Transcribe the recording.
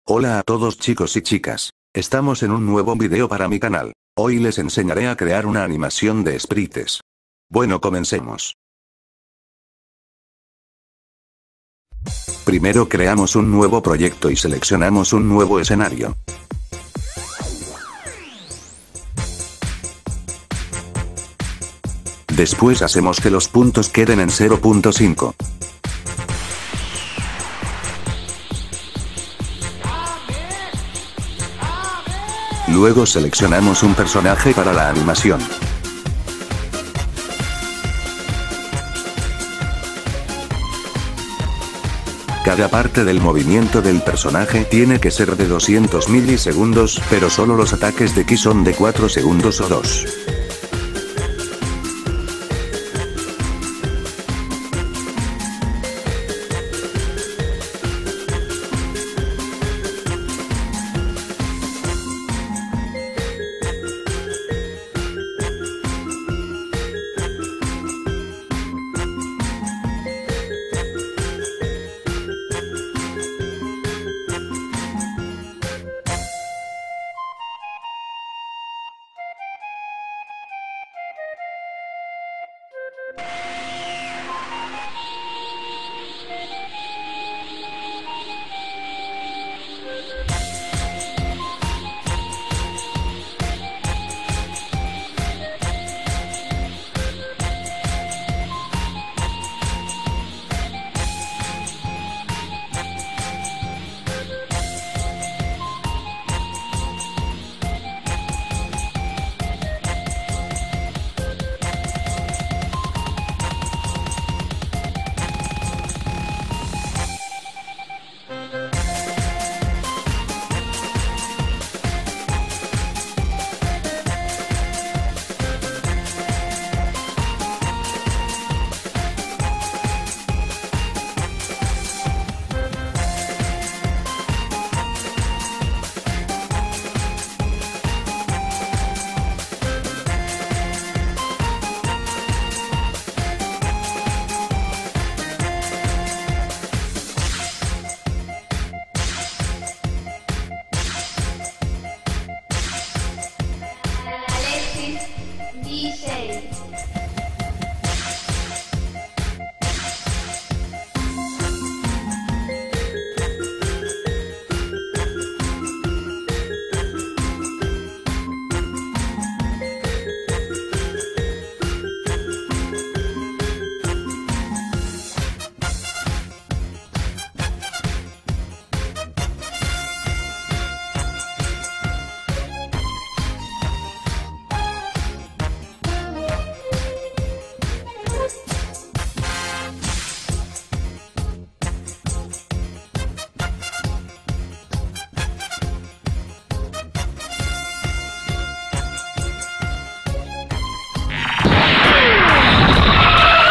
Hola a todos chicos y chicas. Estamos en un nuevo video para mi canal. Hoy les enseñaré a crear una animación de sprites. Bueno, comencemos. Primero creamos un nuevo proyecto y seleccionamos un nuevo escenario. Después hacemos que los puntos queden en 0.5. Luego seleccionamos un personaje para la animación. Cada parte del movimiento del personaje tiene que ser de 200 milisegundos, pero solo los ataques de ki son de 4 segundos o 2.